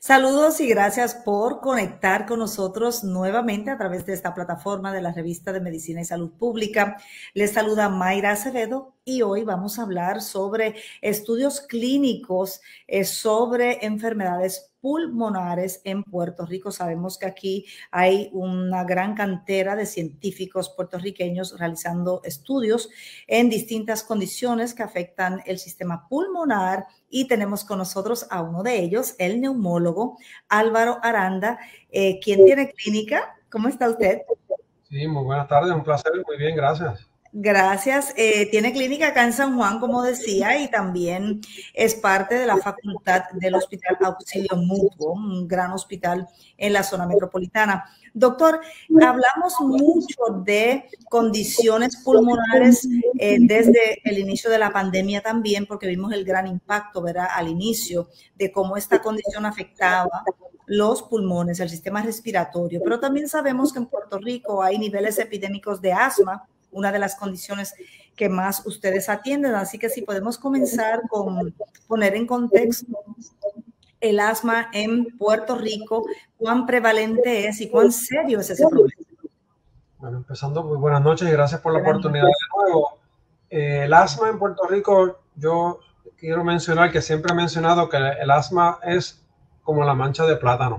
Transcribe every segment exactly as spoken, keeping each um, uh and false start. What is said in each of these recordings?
Saludos y gracias por conectar con nosotros nuevamente a través de esta plataforma de la Revista de Medicina y Salud Pública. Les saluda Mayra Acevedo y hoy vamos a hablar sobre estudios clínicos eh, sobre enfermedades pulmonares en Puerto Rico. Sabemos que aquí hay una gran cantera de científicos puertorriqueños realizando estudios en distintas condiciones que afectan el sistema pulmonar y tenemos con nosotros a uno de ellos, el neumólogo Álvaro Aranda, eh, quien tiene clínica. ¿Cómo está usted? Sí, muy buenas tardes, un placer, muy bien, gracias. Gracias. Eh, tiene clínica acá en San Juan, como decía, y también es parte de la facultad del Hospital Auxilio Mutuo, un gran hospital en la zona metropolitana. Doctor, hablamos mucho de condiciones pulmonares eh, desde el inicio de la pandemia también, porque vimos el gran impacto, ¿verdad?, al inicio de cómo esta condición afectaba los pulmones, el sistema respiratorio. Pero también sabemos que en Puerto Rico hay niveles epidémicos de asma, una de las condiciones que más ustedes atienden. Así que si podemos comenzar con poner en contexto el asma en Puerto Rico, cuán prevalente es y cuán serio es ese problema. Bueno, empezando, muy buenas noches y gracias por la buenas oportunidad noches. de nuevo. Eh, el asma en Puerto Rico, yo quiero mencionar que siempre he mencionado que el asma es como la mancha de plátano.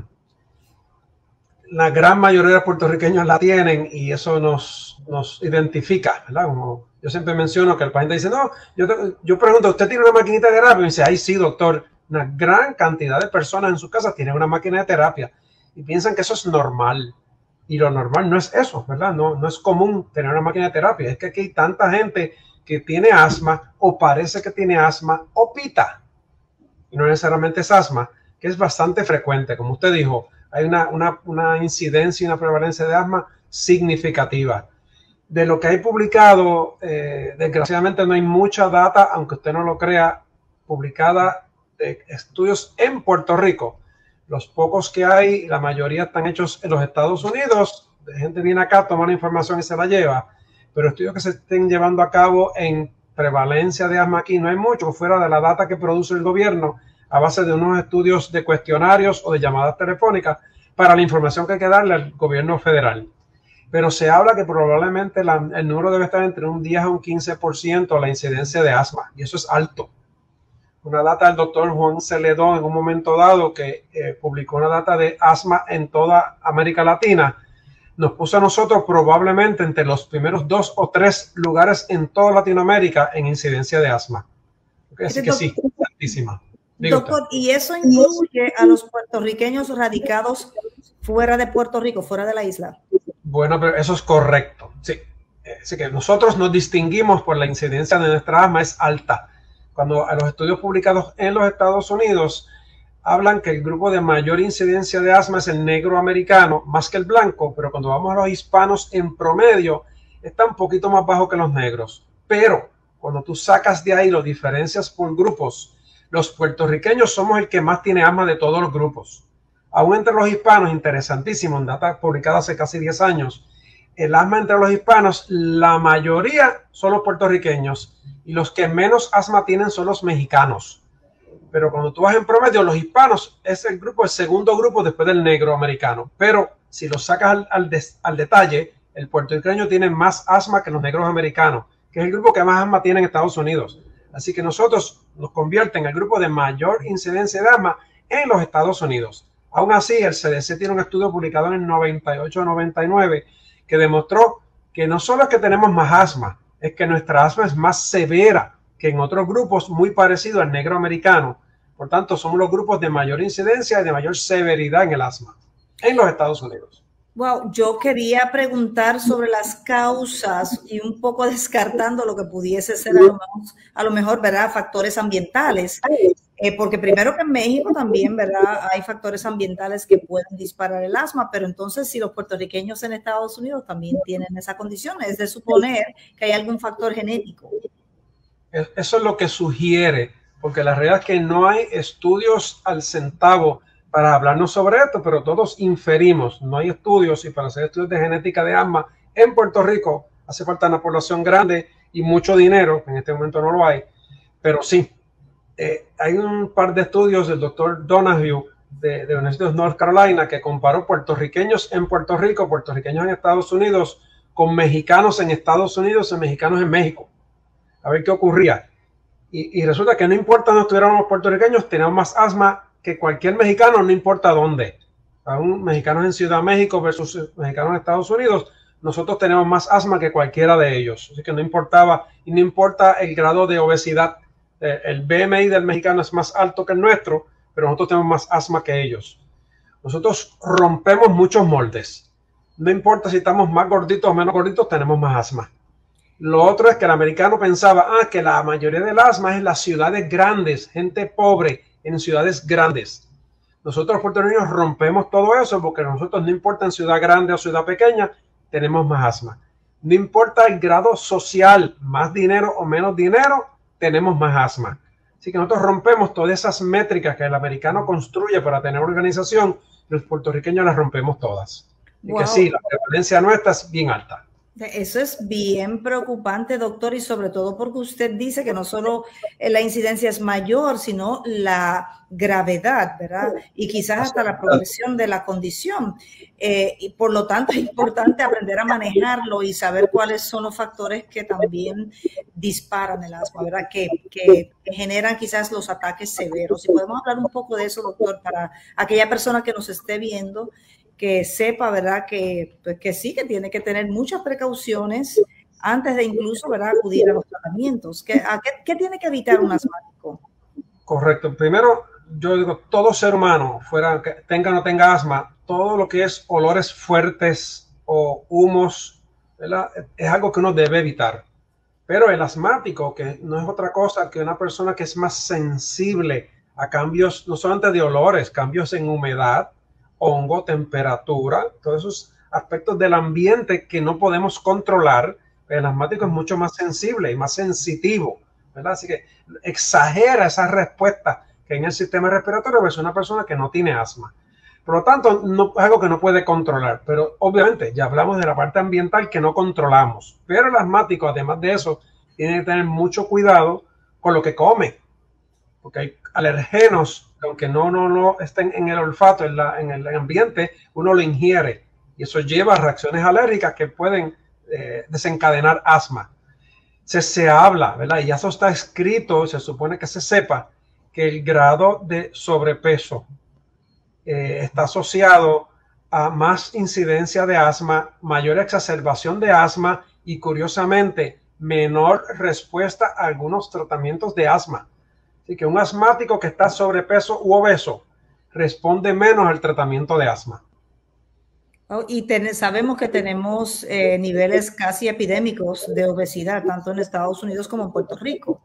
La gran mayoría de puertorriqueños la tienen y eso nos, nos identifica, ¿verdad? Como yo siempre menciono que el paciente dice, no, yo, yo pregunto, ¿usted tiene una maquinita de terapia? Y me dice, ay, sí, doctor. Una gran cantidad de personas en su casa tienen una máquina de terapia y piensan que eso es normal. Y lo normal no es eso, ¿verdad? No, no es común tener una máquina de terapia. Es que aquí hay tanta gente que tiene asma o parece que tiene asma o pita. Y no necesariamente es asma, que es bastante frecuente. Como usted dijo, hay una, una, una incidencia y una prevalencia de asma significativa. De lo que hay publicado, eh, desgraciadamente no hay mucha data, aunque usted no lo crea, publicada de estudios en Puerto Rico. Los pocos que hay, la mayoría están hechos en los Estados Unidos. La gente viene acá, toma la información y se la lleva. Pero estudios que se estén llevando a cabo en prevalencia de asma aquí no hay mucho, fuera de la data que produce el gobierno a base de unos estudios de cuestionarios o de llamadas telefónicas para la información que hay que darle al gobierno federal. Pero se habla que probablemente la, el número debe estar entre un diez a un quince por ciento la incidencia de asma, y eso es alto. Una data del doctor Juan Celedón en un momento dado que eh, publicó una data de asma en toda América Latina, nos puso a nosotros probablemente entre los primeros dos o tres lugares en toda Latinoamérica en incidencia de asma. Okay, así que sí, altísima. Doctor, ¿y eso incluye a los puertorriqueños radicados fuera de Puerto Rico, fuera de la isla? Bueno, pero eso es correcto, sí. Así que nosotros nos distinguimos por la incidencia de nuestra asma es alta. Cuando a los estudios publicados en los Estados Unidos hablan que el grupo de mayor incidencia de asma es el negro americano, más que el blanco, pero cuando vamos a los hispanos en promedio está un poquito más bajo que los negros. Pero cuando tú sacas de ahí las diferencias por grupos, los puertorriqueños somos el que más tiene asma de todos los grupos. Aún entre los hispanos, interesantísimo, en data publicada hace casi diez años, el asma entre los hispanos, la mayoría son los puertorriqueños y los que menos asma tienen son los mexicanos. Pero cuando tú vas en promedio, los hispanos es el grupo, el segundo grupo después del negro americano. Pero si lo sacas al, al, des, al detalle, el puertorriqueño tiene más asma que los negros americanos, que es el grupo que más asma tiene en Estados Unidos. Así que nosotros nos convierte en el grupo de mayor incidencia de asma en los Estados Unidos. Aún así, el C D C tiene un estudio publicado en el noventa y ocho a noventa y nueve que demostró que no solo es que tenemos más asma, es que nuestra asma es más severa que en otros grupos muy parecidos al negro americano. Por tanto, somos los grupos de mayor incidencia y de mayor severidad en el asma en los Estados Unidos. Wow, yo quería preguntar sobre las causas y un poco descartando lo que pudiese ser a lo mejor, a lo mejor ¿verdad?, factores ambientales. Eh, porque primero que en México también, ¿verdad?, hay factores ambientales que pueden disparar el asma, pero entonces si los puertorriqueños en Estados Unidos también tienen esa condición, es de suponer que hay algún factor genético. Eso es lo que sugiere, porque la realidad es que no hay estudios al centavo para hablarnos sobre esto, pero todos inferimos, no hay estudios, y para hacer estudios de genética de asma en Puerto Rico hace falta una población grande y mucho dinero, en este momento no lo hay, pero sí, eh, hay un par de estudios del doctor Donahue de, de la Universidad de North Carolina que comparó puertorriqueños en Puerto Rico, puertorriqueños en Estados Unidos, con mexicanos en Estados Unidos y mexicanos en México. A ver qué ocurría. Y, y resulta que no importa dónde estuviéramos puertorriqueños, teníamos más asma que cualquier mexicano, no importa dónde. Aún mexicanos en Ciudad México versus mexicanos en Estados Unidos, nosotros tenemos más asma que cualquiera de ellos. Así que no importaba, y no importa el grado de obesidad. El B M I del mexicano es más alto que el nuestro, pero nosotros tenemos más asma que ellos. Nosotros rompemos muchos moldes. No importa si estamos más gorditos o menos gorditos, tenemos más asma. Lo otro es que el americano pensaba ah, que la mayoría del asma es en las ciudades grandes, gente pobre en ciudades grandes. Nosotros los puertorriqueños rompemos todo eso porque nosotros no importa en ciudad grande o ciudad pequeña, tenemos más asma. No importa el grado social, más dinero o menos dinero, tenemos más asma. Así que nosotros rompemos todas esas métricas que el americano construye para tener organización, los puertorriqueños las rompemos todas. Y wow. que sí, la prevalencia nuestra es bien alta. Eso es bien preocupante, doctor, y sobre todo porque usted dice que no solo la incidencia es mayor, sino la gravedad, ¿verdad? Y quizás hasta la progresión de la condición. Eh, y por lo tanto es importante aprender a manejarlo y saber cuáles son los factores que también disparan el asma, ¿verdad? Que, que generan quizás los ataques severos. Y podemos hablar un poco de eso, doctor, para aquella persona que nos esté viendo, que sepa, ¿verdad? Que, pues, que sí, que tiene que tener muchas precauciones antes de incluso, ¿verdad?, acudir a los tratamientos. ¿Qué, a qué, qué tiene que evitar un asmático? Correcto. Primero, yo digo, todo ser humano, fuera que tenga o no tenga asma, todo lo que es olores fuertes o humos, ¿verdad?, es algo que uno debe evitar. Pero el asmático, que no es otra cosa que una persona que es más sensible a cambios, no solamente de olores, cambios en humedad, hongo, temperatura, todos esos aspectos del ambiente que no podemos controlar. El asmático es mucho más sensible y más sensitivo, ¿verdad? Así que exagera esa respuesta que en el sistema respiratorio versus una persona que no tiene asma. Por lo tanto, no, es algo que no puede controlar, pero obviamente ya hablamos de la parte ambiental que no controlamos, pero el asmático, además de eso, tiene que tener mucho cuidado con lo que come, porque hay alergenos, aunque no, no, no estén en el olfato, en, la, en el ambiente, uno lo ingiere y eso lleva a reacciones alérgicas que pueden eh, desencadenar asma. Se, se habla, ¿verdad? Y eso está escrito, se supone que se sepa que el grado de sobrepeso eh, está asociado a más incidencia de asma, mayor exacerbación de asma y, curiosamente, menor respuesta a algunos tratamientos de asma. Así que un asmático que está sobrepeso u obeso responde menos al tratamiento de asma. Oh, y ten, sabemos que tenemos eh, niveles casi epidémicos de obesidad, tanto en Estados Unidos como en Puerto Rico.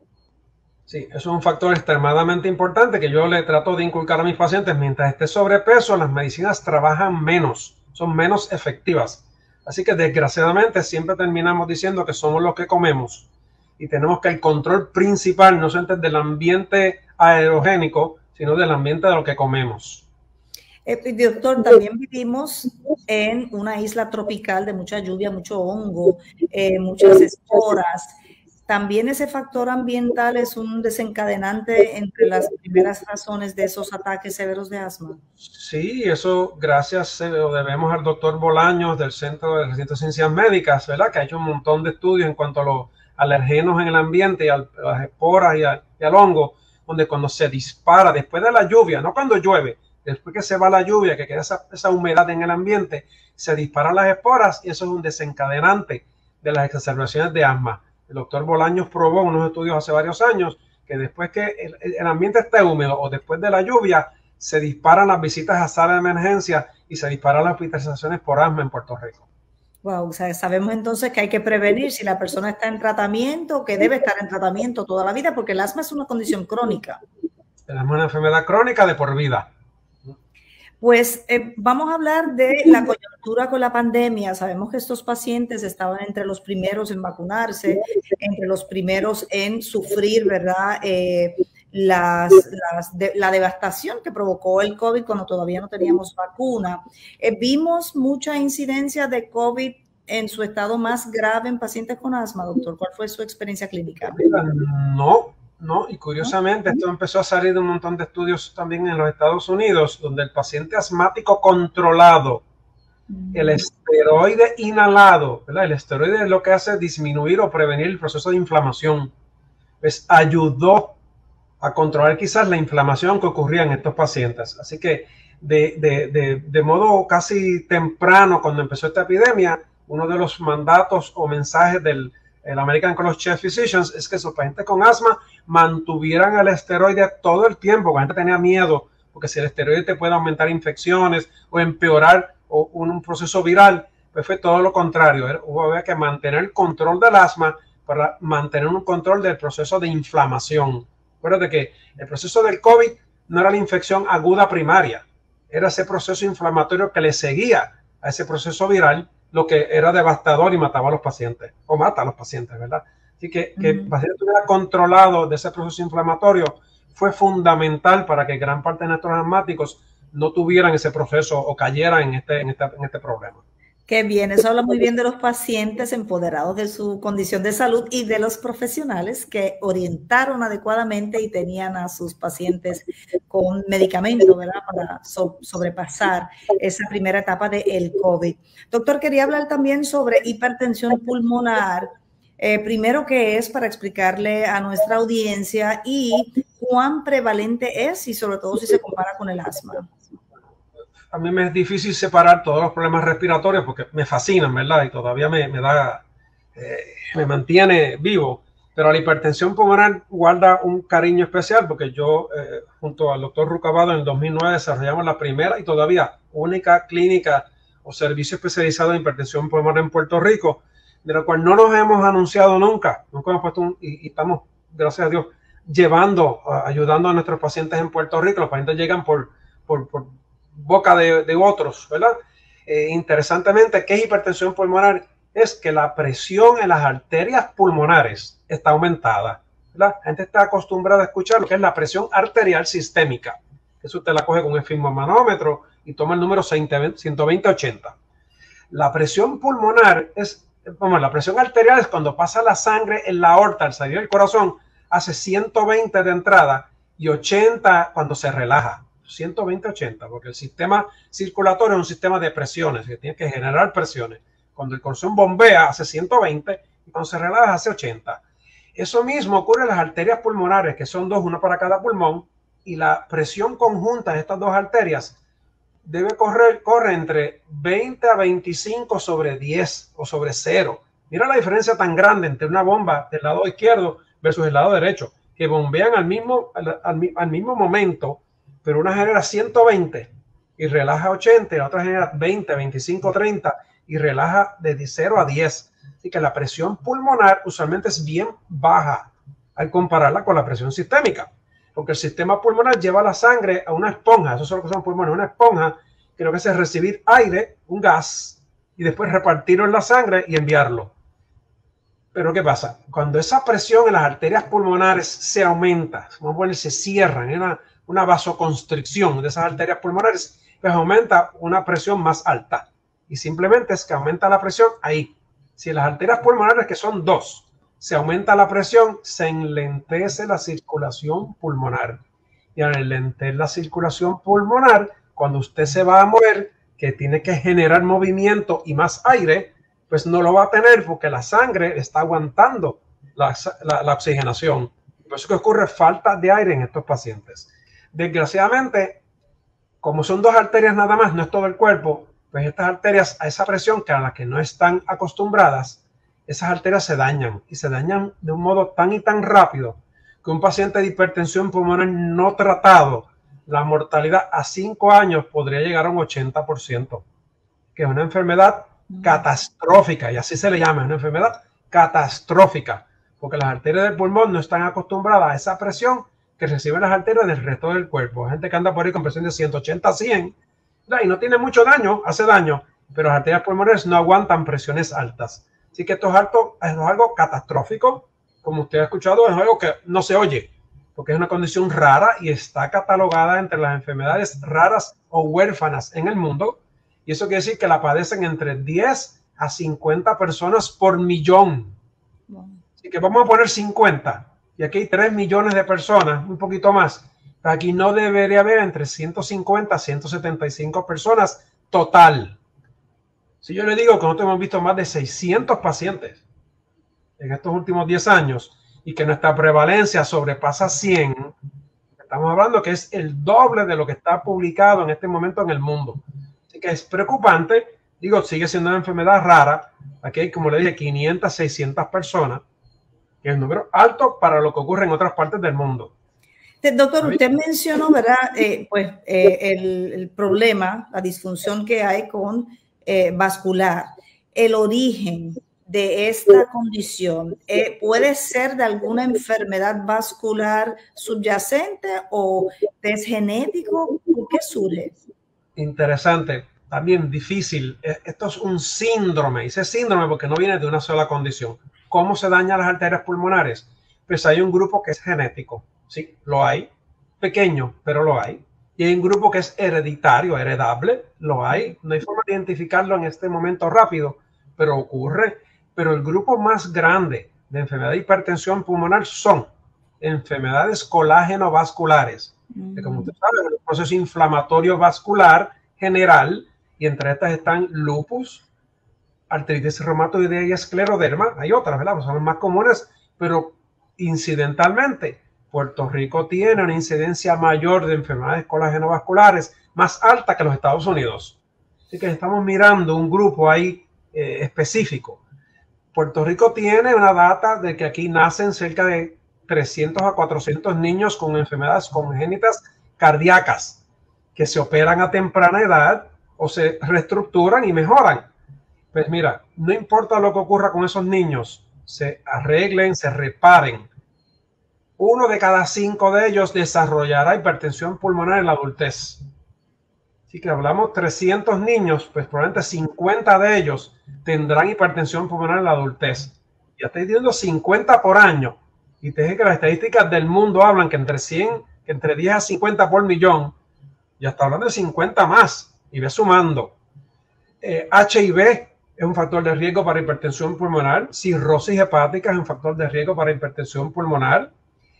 Sí, eso es un factor extremadamente importante que yo le trato de inculcar a mis pacientes. Mientras esté sobrepeso, las medicinas trabajan menos, son menos efectivas. Así que desgraciadamente siempre terminamos diciendo que somos los que comemos. Y tenemos que el control principal no solamente del ambiente aerogénico, sino del ambiente de lo que comemos. Eh, doctor, también vivimos en una isla tropical de mucha lluvia, mucho hongo, eh, muchas esporas. También ese factor ambiental es un desencadenante entre las primeras razones de esos ataques severos de asma. Sí, eso gracias se lo debemos al doctor Bolaños del Centro de Ciencias Médicas, ¿verdad? Que ha hecho un montón de estudios en cuanto a los alergenos en el ambiente y a las esporas y, a, y al hongo, donde cuando se dispara después de la lluvia, no cuando llueve, después que se va la lluvia, que queda esa, esa humedad en el ambiente, se disparan las esporas y eso es un desencadenante de las exacerbaciones de asma. El doctor Bolaños probó en unos estudios hace varios años que después que el, el ambiente esté húmedo o después de la lluvia, se disparan las visitas a sala de emergencia y se disparan las hospitalizaciones por asma en Puerto Rico. Wow, o sea, sabemos entonces que hay que prevenir si la persona está en tratamiento, que debe estar en tratamiento toda la vida, porque el asma es una condición crónica. El asma es una enfermedad crónica de por vida. Pues eh, vamos a hablar de la coyuntura con la pandemia. Sabemos que estos pacientes estaban entre los primeros en vacunarse, entre los primeros en sufrir, ¿verdad? Eh, las, las de, la devastación que provocó el COVID cuando todavía no teníamos vacuna. Eh, ¿Vimos mucha incidencia de COVID en su estado más grave en pacientes con asma, doctor? ¿Cuál fue su experiencia clínica? No, ¿no? Y curiosamente, esto empezó a salir de un montón de estudios también en los Estados Unidos, donde el paciente asmático controlado, el esteroide inhalado, ¿verdad? El esteroide es lo que hace disminuir o prevenir el proceso de inflamación, pues ayudó a controlar quizás la inflamación que ocurría en estos pacientes. Así que de, de, de, de modo casi temprano, cuando empezó esta epidemia, uno de los mandatos o mensajes del el American College of Physicians es que sus pacientes con asma mantuvieran el esteroide todo el tiempo. La gente tenía miedo, porque si el esteroide te puede aumentar infecciones o empeorar o un proceso viral, pues fue todo lo contrario. Hubo había que mantener el control del asma para mantener un control del proceso de inflamación. Acuérdate que el proceso del COVID no era la infección aguda primaria, era ese proceso inflamatorio que le seguía a ese proceso viral, lo que era devastador y mataba a los pacientes, o mata a los pacientes, ¿verdad? Así que que el paciente estuviera controlado de ese proceso inflamatorio fue fundamental para que gran parte de nuestros asmáticos no tuvieran ese proceso o cayeran en este, en este, en este problema. Qué bien, eso habla muy bien de los pacientes empoderados de su condición de salud y de los profesionales que orientaron adecuadamente y tenían a sus pacientes con medicamentos, ¿verdad? Para so sobrepasar esa primera etapa del COVID. Doctor, quería hablar también sobre hipertensión pulmonar. Eh, primero, ¿qué es para explicarle a nuestra audiencia y cuán prevalente es y sobre todo si se compara con el asma? A mí me es difícil separar todos los problemas respiratorios porque me fascinan, ¿verdad? Y todavía me, me da, eh, me mantiene vivo. Pero la hipertensión pulmonar guarda un cariño especial porque yo, eh, junto al doctor Rucabado, en el dos mil nueve desarrollamos la primera y todavía única clínica o servicio especializado en hipertensión pulmonar en Puerto Rico, de la cual no nos hemos anunciado nunca. Nunca hemos puesto un, y, y estamos, gracias a Dios, llevando, ayudando a nuestros pacientes en Puerto Rico. Los pacientes llegan por, por, por boca de, de otros, ¿verdad? Eh, interesantemente, ¿qué es hipertensión pulmonar? Es que la presión en las arterias pulmonares está aumentada, ¿verdad? La gente está acostumbrada a escuchar lo que es la presión arterial sistémica. Eso usted la coge con un esfigmomanómetro y toma el número ciento veinte ochenta. La presión pulmonar es, vamos, la presión arterial es cuando pasa la sangre en la aorta al salir del corazón, hace ciento veinte de entrada y ochenta cuando se relaja. ciento veinte ochenta, porque el sistema circulatorio es un sistema de presiones que tiene que generar presiones. Cuando el corazón bombea hace ciento veinte y cuando se relaja hace ochenta. Eso mismo ocurre en las arterias pulmonares, que son dos, una para cada pulmón, y la presión conjunta de estas dos arterias debe correr, corre entre veinte a veinticinco sobre diez o sobre cero. Mira la diferencia tan grande entre una bomba del lado izquierdo versus el lado derecho, que bombean al mismo, al, al, al mismo momento, pero una genera ciento veinte y relaja ochenta, y la otra genera veinte, veinticinco, treinta y relaja de cero a diez. Así que la presión pulmonar usualmente es bien baja al compararla con la presión sistémica, porque el sistema pulmonar lleva la sangre a una esponja, eso es lo que son pulmones, una esponja que lo que hace es recibir aire, un gas, y después repartirlo en la sangre y enviarlo. Pero ¿qué pasa? Cuando esa presión en las arterias pulmonares se aumenta, vamos a poner, se cierran, en una una vasoconstricción de esas arterias pulmonares, pues aumenta una presión más alta. Y simplemente es que aumenta la presión ahí. Si las arterias pulmonares, que son dos, se aumenta la presión, se enlentece la circulación pulmonar. Y al enlentecer la circulación pulmonar, cuando usted se va a mover, que tiene que generar movimiento y más aire, pues no lo va a tener porque la sangre está aguantando la, la, la oxigenación. Por eso que ocurre falta de aire en estos pacientes. Desgraciadamente, como son dos arterias nada más, no es todo el cuerpo, pues estas arterias a esa presión que a la que no están acostumbradas, esas arterias se dañan y se dañan de un modo tan y tan rápido que un paciente de hipertensión pulmonar no tratado, la mortalidad a cinco años podría llegar a un ochenta por ciento, que es una enfermedad catastrófica, y así se le llama, una enfermedad catastrófica, porque las arterias del pulmón no están acostumbradas a esa presión que reciben las arterias del resto del cuerpo. Hay gente que anda por ahí con presión de ciento ochenta a cien, ¿verdad? Y no tiene mucho daño, hace daño, pero las arterias pulmonares no aguantan presiones altas. Así que esto es, alto, es algo catastrófico, como usted ha escuchado, es algo que no se oye, porque es una condición rara y está catalogada entre las enfermedades raras o huérfanas en el mundo. Y eso quiere decir que la padecen entre diez a cincuenta personas por millón. Así que vamos a poner cincuenta. y aquí hay tres millones de personas, un poquito más. Aquí no debería haber entre ciento cincuenta a ciento setenta y cinco personas total. Si yo le digo que nosotros hemos visto más de seiscientos pacientes en estos últimos diez años y que nuestra prevalencia sobrepasa cien, estamos hablando que es el doble de lo que está publicado en este momento en el mundo. Así que es preocupante. Digo, sigue siendo una enfermedad rara. Aquí hay, como le dije, quinientas, seiscientas personas, que es un número alto para lo que ocurre en otras partes del mundo. Doctor, usted mencionó, ¿verdad? Eh, pues eh, el, el problema, la disfunción que hay con eh, vascular, el origen de esta condición, eh, ¿puede ser de alguna enfermedad vascular subyacente o es genético? ¿Por qué surge? Interesante, también difícil. Esto es un síndrome, dice síndrome porque no viene de una sola condición. ¿Cómo se dañan las arterias pulmonares? Pues hay un grupo que es genético, sí, lo hay, pequeño, pero lo hay. Y hay un grupo que es hereditario, heredable, lo hay. No hay forma de identificarlo en este momento rápido, pero ocurre. Pero el grupo más grande de enfermedad de hipertensión pulmonar son enfermedades colágeno-vasculares, que como usted sabe, es un proceso inflamatorio vascular general, y entre estas están lupus, artritis reumatoidea y escleroderma. Hay otras, ¿verdad? Pues son las más comunes, pero incidentalmente, Puerto Rico tiene una incidencia mayor de enfermedades colágeno-vasculares más alta que los Estados Unidos. Así que estamos mirando un grupo ahí eh, específico. Puerto Rico tiene una data de que aquí nacen cerca de trescientos a cuatrocientos niños con enfermedades congénitas cardíacas que se operan a temprana edad o se reestructuran y mejoran. Pues mira, no importa lo que ocurra con esos niños, se arreglen, se reparen, uno de cada cinco de ellos desarrollará hipertensión pulmonar en la adultez. Así que hablamos trescientos niños, pues probablemente cincuenta de ellos tendrán hipertensión pulmonar en la adultez. Ya estoy diciendo cincuenta por año. Y te dije que las estadísticas del mundo hablan que entre cien, que entre diez a cincuenta por millón, ya está hablando de cincuenta más, y ve sumando. Eh, H I V es un factor de riesgo para hipertensión pulmonar. Cirrosis hepática es un factor de riesgo para hipertensión pulmonar.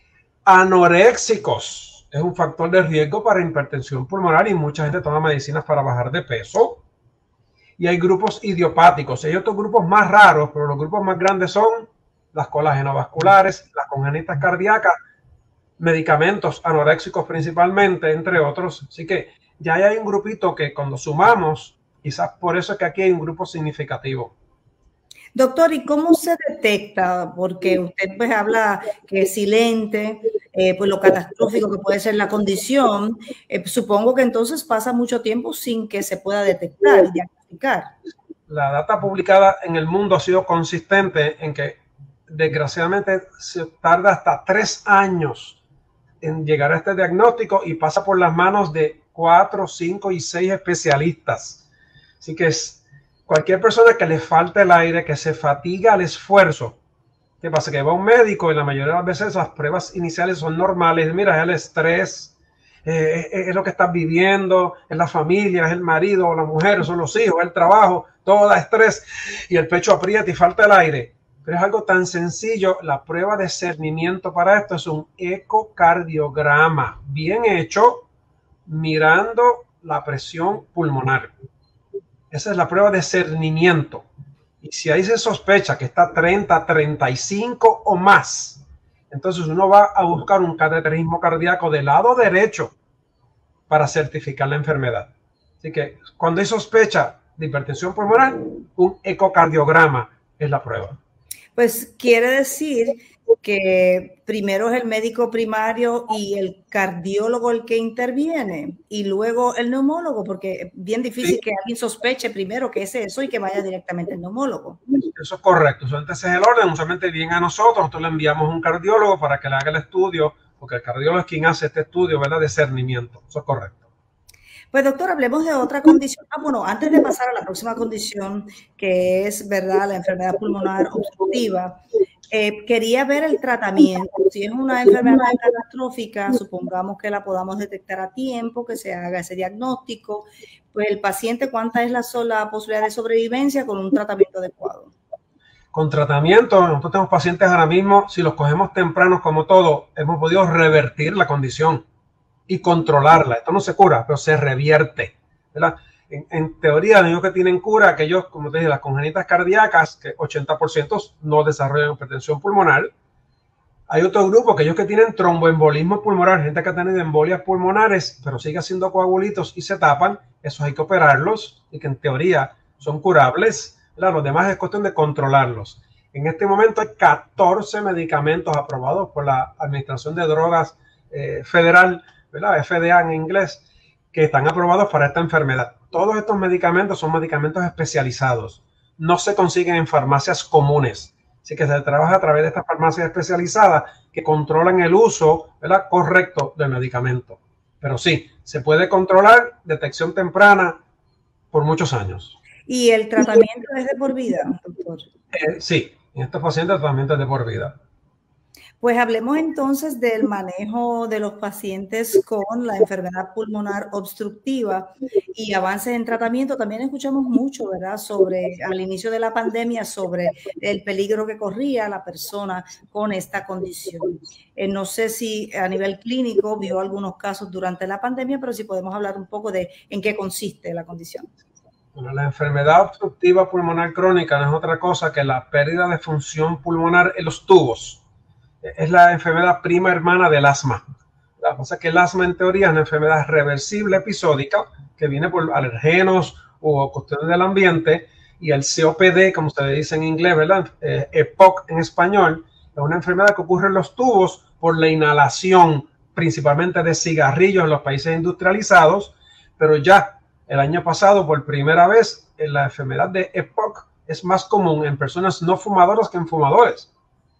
Anoréxicos es un factor de riesgo para hipertensión pulmonar y mucha gente toma medicinas para bajar de peso. Y hay grupos idiopáticos. Hay otros grupos más raros, pero los grupos más grandes son las colágenovasculares, las congénitas cardíacas, medicamentos anoréxicos principalmente, entre otros. Así que ya hay un grupito que cuando sumamos, quizás por eso es que aquí hay un grupo significativo. Doctor, ¿y cómo se detecta? Porque usted pues habla que es silente, eh, pues lo catastrófico que puede ser la condición. Eh, supongo que entonces pasa mucho tiempo sin que se pueda detectar y diagnosticar. La data publicada en el mundo ha sido consistente en que desgraciadamente se tarda hasta tres años en llegar a este diagnóstico y pasa por las manos de cuatro, cinco y seis especialistas. Así que es cualquier persona que le falte el aire, que se fatiga al esfuerzo. ¿Qué pasa? Que va a un médico y la mayoría de las veces las pruebas iniciales son normales. Mira, es el estrés, eh, es, es lo que estás viviendo, es la familia, es el marido o la mujer, son los hijos, el trabajo, todo da estrés y el pecho aprieta y falta el aire. Pero es algo tan sencillo. La prueba de cernimiento para esto es un ecocardiograma bien hecho mirando la presión pulmonar. Esa es la prueba de cernimiento. Y si ahí se sospecha que está treinta, treinta y cinco o más, entonces uno va a buscar un cateterismo cardíaco del lado derecho para certificar la enfermedad. Así que cuando hay sospecha de hipertensión pulmonar, un ecocardiograma es la prueba. Pues quiere decir que primero es el médico primario y el cardiólogo el que interviene y luego el neumólogo, porque es bien difícil sí. que alguien sospeche primero que es eso y que vaya directamente al neumólogo. Eso es correcto. Ese es el orden. Usualmente viene a nosotros, nosotros le enviamos a un cardiólogo para que le haga el estudio, porque el cardiólogo es quien hace este estudio, ¿verdad?, de cernimiento. Eso es correcto. Pues doctor, hablemos de otra condición. Ah, bueno, antes de pasar a la próxima condición, que es, ¿verdad?, la enfermedad pulmonar obstructiva, eh, quería ver el tratamiento. Si es una enfermedad catastrófica, supongamos que la podamos detectar a tiempo, que se haga ese diagnóstico, pues el paciente, ¿cuánta es la sola posibilidad de sobrevivencia con un tratamiento adecuado? con tratamiento, nosotros tenemos pacientes ahora mismo, si los cogemos tempranos como todo, hemos podido revertir la condición y controlarla. Esto no se cura, pero se revierte, ¿verdad? En, en teoría, los niños que tienen cura, aquellos, como te dije, las congénitas cardíacas, que ochenta por ciento no desarrollan hipertensión pulmonar. Hay otro grupo, aquellos que tienen tromboembolismo pulmonar, gente que ha tenido embolias pulmonares, pero sigue haciendo coagulitos y se tapan, esos hay que operarlos y que en teoría son curables, ¿verdad? Los demás es cuestión de controlarlos. En este momento hay catorce medicamentos aprobados por la Administración de Drogas eh, Federal, ¿verdad? F D A en inglés, que están aprobados para esta enfermedad. Todos estos medicamentos son medicamentos especializados. No se consiguen en farmacias comunes. Así que se trabaja a través de estas farmacias especializadas que controlan el uso, ¿verdad?, correcto del medicamento. Pero sí, se puede controlar detección temprana por muchos años. ¿Y el tratamiento es de por vida, doctor? Eh, sí, en estos pacientes el tratamiento es de por vida. Pues hablemos entonces del manejo de los pacientes con la enfermedad pulmonar obstructiva y avances en tratamiento. También escuchamos mucho, ¿verdad?, sobre, al inicio de la pandemia, sobre el peligro que corría la persona con esta condición. Eh, no sé si a nivel clínico vio algunos casos durante la pandemia, pero si podemos hablar un poco de en qué consiste la condición. Bueno, la enfermedad obstructiva pulmonar crónica no es otra cosa que la pérdida de función pulmonar en los tubos. Es la enfermedad prima hermana del asma. La cosa es que el asma en teoría es una enfermedad reversible episódica que viene por alergenos o cuestiones del ambiente, y el C O P D, como se dice en inglés, ¿verdad? Eh, E P O C en español, es una enfermedad que ocurre en los tubos por la inhalación principalmente de cigarrillos en los países industrializados, pero ya el año pasado por primera vez la enfermedad de E P O C es más común en personas no fumadoras que en fumadores.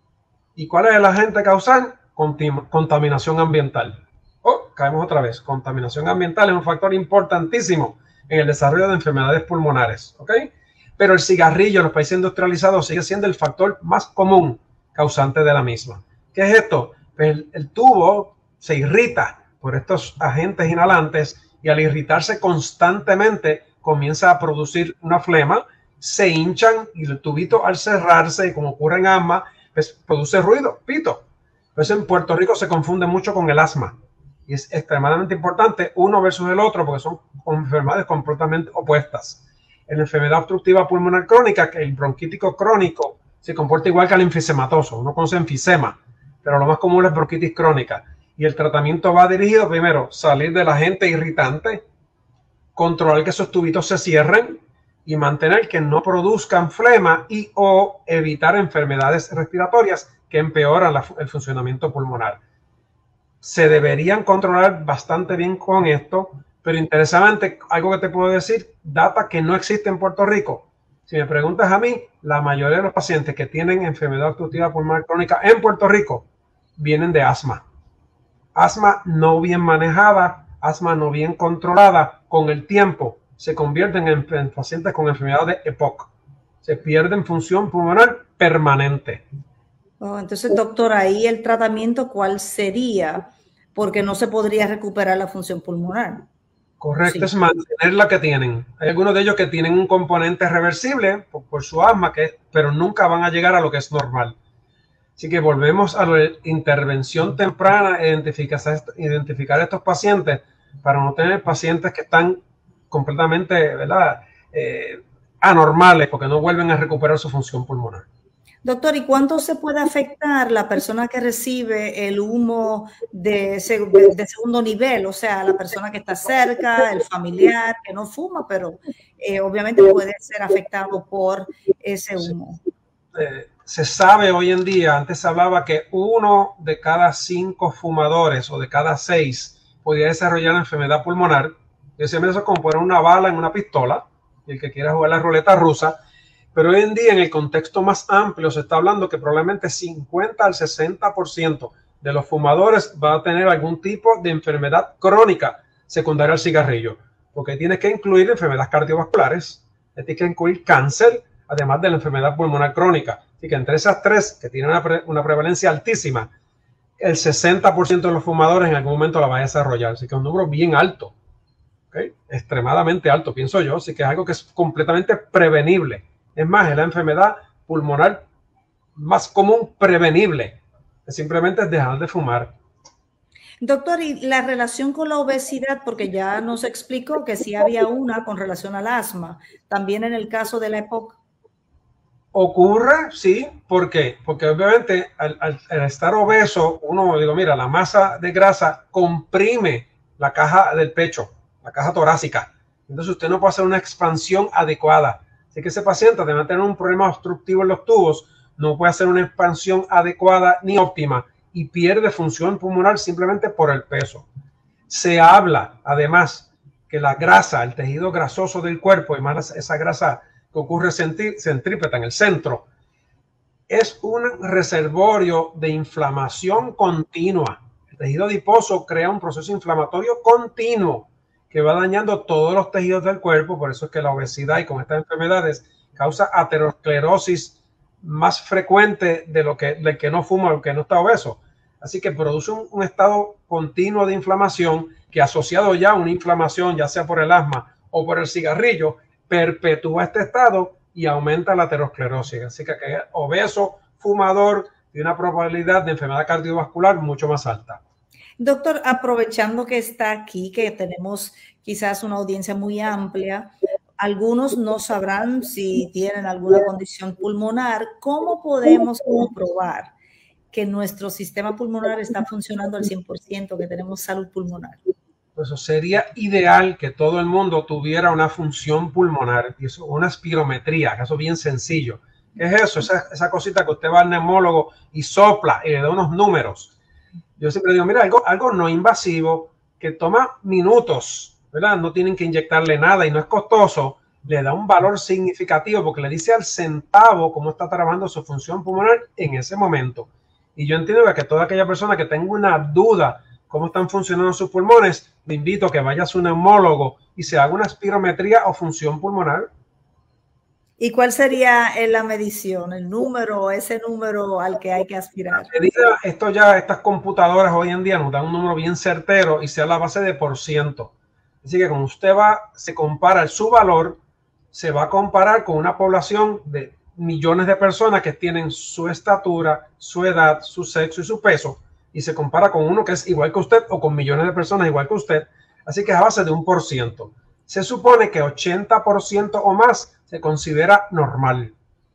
¿Y cuál es el agente causal? Contaminación ambiental. Oh, caemos otra vez. Contaminación ambiental es un factor importantísimo en el desarrollo de enfermedades pulmonares, ¿ok? Pero el cigarrillo en los países industrializados sigue siendo el factor más común causante de la misma. ¿Qué es esto? Pues el, el tubo se irrita por estos agentes inhalantes y al irritarse constantemente comienza a producir una flema, se hinchan y el tubito al cerrarse, como ocurre en asma, pues produce ruido, pito. Pues en Puerto Rico se confunde mucho con el asma y es extremadamente importante uno versus el otro porque son enfermedades completamente opuestas. En la enfermedad obstructiva pulmonar crónica, que el bronquítico crónico se comporta igual que el enfisematoso. Uno conoce enfisema, pero lo más común es bronquitis crónica. Y el tratamiento va dirigido primero salir del agente irritante, controlar que esos tubitos se cierren y mantener que no produzcan flema y o evitar enfermedades respiratorias que empeoran la, el funcionamiento pulmonar. Se deberían controlar bastante bien con esto, pero interesante, algo que te puedo decir, data que no existe en Puerto Rico. Si me preguntas a mí, la mayoría de los pacientes que tienen enfermedad obstructiva pulmonar crónica en Puerto Rico vienen de asma. Asma no bien manejada, asma no bien controlada, con el tiempo se convierten en, en pacientes con enfermedad de E P O C. Se pierden función pulmonar permanente. Oh, entonces, doctor, ahí el tratamiento, ¿cuál sería? Porque no se podría recuperar la función pulmonar. Correcto, sí. Es Sí. mantener la que tienen. Hay algunos de ellos que tienen un componente reversible por, por su asma, que, pero nunca van a llegar a lo que es normal. Así que volvemos a la intervención temprana, identificar, identificar a estos pacientes para no tener pacientes que están completamente, ¿verdad?, eh, anormales porque no vuelven a recuperar su función pulmonar. Doctor, ¿y cuánto se puede afectar la persona que recibe el humo de, de segundo nivel? O sea, la persona que está cerca, el familiar que no fuma, pero eh, obviamente puede ser afectado por ese humo. Eh, se sabe hoy en día, antes se hablaba que uno de cada cinco fumadores o de cada seis podía desarrollar la enfermedad pulmonar. Y eso es como poner una bala en una pistola, y el que quiera jugar la ruleta rusa. Pero hoy en día, en el contexto más amplio, se está hablando que probablemente cincuenta al sesenta por ciento de los fumadores va a tener algún tipo de enfermedad crónica secundaria al cigarrillo, porque tienes que incluir enfermedades cardiovasculares, tienes que incluir cáncer, además de la enfermedad pulmonar crónica. Así que entre esas tres, que tienen una, pre una prevalencia altísima, el sesenta por ciento de los fumadores en algún momento la va a desarrollar. Así que es un número bien alto, ¿okay? Extremadamente alto, pienso yo. Así que es algo que es completamente prevenible. Es más, es la enfermedad pulmonar más común prevenible, que simplemente es dejar de fumar. Doctor, ¿y la relación con la obesidad? Porque ya nos explicó que sí había una con relación al asma, también en el caso de la EPOC. Ocurre, sí, ¿por qué? Porque obviamente al, al, al estar obeso, uno, digo, mira, la masa de grasa comprime la caja del pecho, la caja torácica. Entonces usted no puede hacer una expansión adecuada. Así que ese paciente, además de tener un problema obstructivo en los tubos, no puede hacer una expansión adecuada ni óptima y pierde función pulmonar simplemente por el peso. Se habla, además, que la grasa, el tejido grasoso del cuerpo, y más esa grasa que ocurre centrípeta en el centro, es un reservorio de inflamación continua. El tejido adiposo crea un proceso inflamatorio continuo que va dañando todos los tejidos del cuerpo. Por eso es que la obesidad y con estas enfermedades causa aterosclerosis más frecuente de lo que, del que no fuma o el que no está obeso. Así que produce un, un estado continuo de inflamación que, asociado ya a una inflamación, ya sea por el asma o por el cigarrillo, perpetúa este estado y aumenta la aterosclerosis. Así que aquel obeso, fumador, tiene una probabilidad de enfermedad cardiovascular mucho más alta. Doctor, aprovechando que está aquí, que tenemos quizás una audiencia muy amplia, algunos no sabrán si tienen alguna condición pulmonar. ¿Cómo podemos comprobar que nuestro sistema pulmonar está funcionando al cien por ciento, que tenemos salud pulmonar? Pues sería ideal que todo el mundo tuviera una función pulmonar, y eso, una espirometría, que eso es bien sencillo. ¿Qué es eso? Esa, esa cosita que usted va al neumólogo y sopla y le da unos números. Yo siempre digo, mira, algo, algo no invasivo, que toma minutos, ¿verdad? No tienen que inyectarle nada y no es costoso. Le da un valor significativo porque le dice al centavo cómo está trabajando su función pulmonar en ese momento. Y yo entiendo que toda aquella persona que tenga una duda cómo están funcionando sus pulmones, le invito a que vaya a su neumólogo y se haga una espirometría o función pulmonar. ¿Y cuál sería la medición, el número, ese número al que hay que aspirar? La medida, esto ya, estas computadoras hoy en día nos dan un número bien certero y sea la base de por ciento. Así que cuando usted va, se compara su valor, se va a comparar con una población de millones de personas que tienen su estatura, su edad, su sexo y su peso, y se compara con uno que es igual que usted o con millones de personas igual que usted. Así que es a base de un por ciento. Se supone que ochenta por ciento o más se considera normal.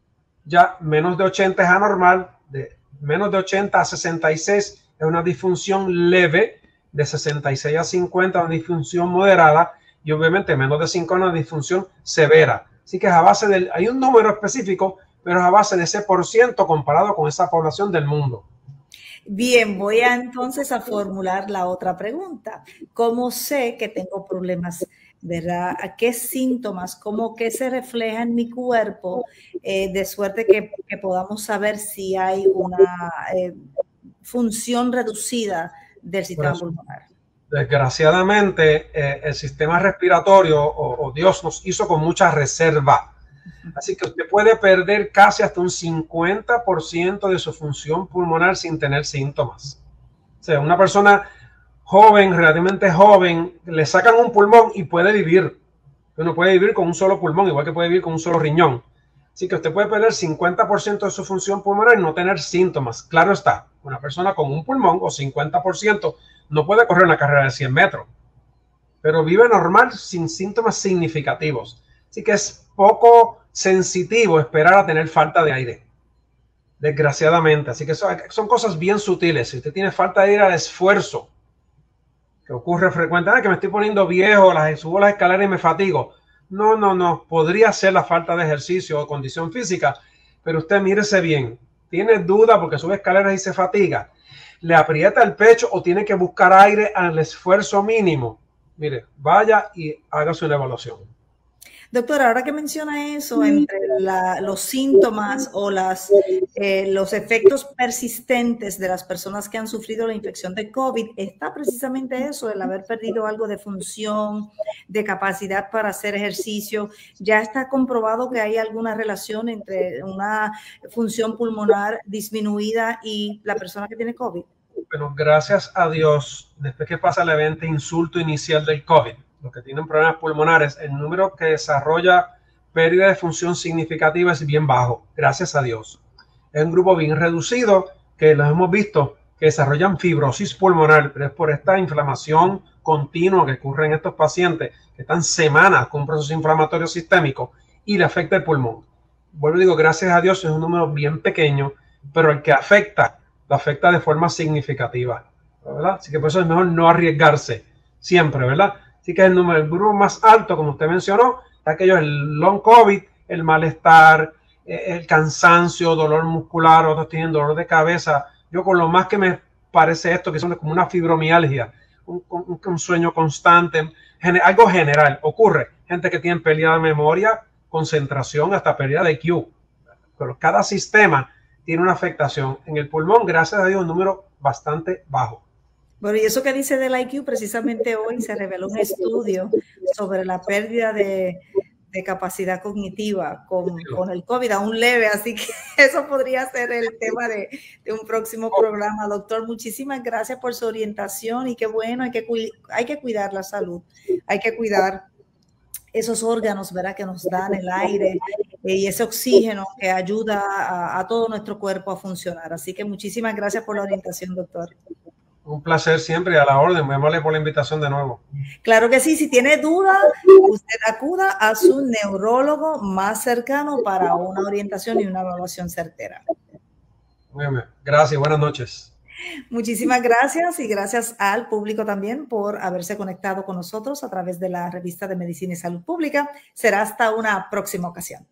Ya menos de ochenta es anormal, de menos de ochenta a sesenta y seis es una disfunción leve, de sesenta y seis a cincuenta una disfunción moderada y obviamente menos de cincuenta una disfunción severa. Así que es a base del, hay un número específico, pero es a base de ese por ciento comparado con esa población del mundo. Bien, voy a entonces a formular la otra pregunta. ¿Cómo sé que tengo problemas, verdad? ¿A qué síntomas? ¿Cómo que se refleja en mi cuerpo? Eh, de suerte que, que podamos saber si hay una eh, función reducida del sistema Pues, pulmonar. Desgraciadamente, eh, el sistema respiratorio, o, o Dios nos hizo con mucha reserva. Así que usted puede perder casi hasta un cincuenta por ciento de su función pulmonar sin tener síntomas. O sea, una persona joven, relativamente joven, le sacan un pulmón y puede vivir. Uno puede vivir con un solo pulmón, igual que puede vivir con un solo riñón. Así que usted puede perder cincuenta por ciento de su función pulmonar y no tener síntomas. Claro está, una persona con un pulmón o cincuenta por ciento no puede correr una carrera de cien metros, pero vive normal sin síntomas significativos. Así que es poco sensitivo esperar a tener falta de aire, desgraciadamente. Así que son, son cosas bien sutiles. Si usted tiene falta de aire al esfuerzo, que ocurre frecuentemente, ah, que me estoy poniendo viejo, las, subo las escaleras y me fatigo. No, no, no. Podría ser la falta de ejercicio o condición física, pero usted mírese bien. ¿Tiene duda porque sube escaleras y se fatiga? ¿Le aprieta el pecho o tiene que buscar aire al esfuerzo mínimo? Mire, vaya y hágase una evaluación. Doctora, ahora que menciona eso, entre la, los síntomas o las, eh, los efectos persistentes de las personas que han sufrido la infección de COVID, está precisamente eso, el haber perdido algo de función, de capacidad para hacer ejercicio. Ya está comprobado que hay alguna relación entre una función pulmonar disminuida y la persona que tiene COVID. Pero gracias a Dios, después que pasa el evento insulto inicial del COVID, los que tienen problemas pulmonares, el número que desarrolla pérdida de función significativa es bien bajo, gracias a Dios. Es un grupo bien reducido que los hemos visto que desarrollan fibrosis pulmonar, pero es por esta inflamación continua que ocurre en estos pacientes que están semanas con un proceso inflamatorio sistémico y le afecta el pulmón. Vuelvo y digo, gracias a Dios es un número bien pequeño, pero el que afecta, lo afecta de forma significativa, ¿verdad? Así que por eso es mejor no arriesgarse siempre, ¿verdad? Así que el número, el grupo más alto, como usted mencionó, aquello es el long COVID, el malestar, el cansancio, dolor muscular, otros tienen dolor de cabeza. Yo con lo más que me parece esto, que son como una fibromialgia, un, un, un sueño constante, algo general. Ocurre, gente que tiene pérdida de memoria, concentración, hasta pérdida de I Q. Pero cada sistema tiene una afectación. En el pulmón, gracias a Dios, un número bastante bajo. Bueno, y eso que dice del I Q, precisamente hoy se reveló un estudio sobre la pérdida de, de capacidad cognitiva con, con el COVID, aún leve, así que eso podría ser el tema de, de un próximo programa. Doctor, muchísimas gracias por su orientación y qué bueno, hay que, hay que cuidar la salud, hay que cuidar esos órganos, ¿verdad?, que nos dan el aire y ese oxígeno que ayuda a, a todo nuestro cuerpo a funcionar. Así que muchísimas gracias por la orientación, doctor. Un placer siempre y a la orden. Muy amable por la invitación de nuevo. Claro que sí. Si tiene duda, usted acuda a su neurólogo más cercano para una orientación y una evaluación certera. Muy bien. Gracias y buenas noches. Muchísimas gracias y gracias al público también por haberse conectado con nosotros a través de la revista de Medicina y Salud Pública. Será hasta una próxima ocasión.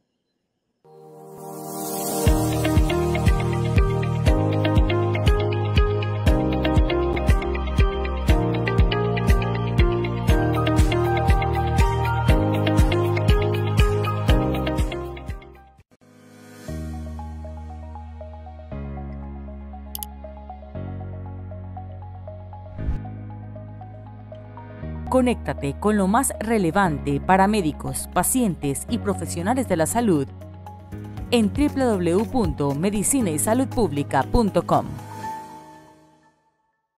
Conéctate con lo más relevante para médicos, pacientes y profesionales de la salud en doble u doble u doble u punto medicina y salud pública punto com.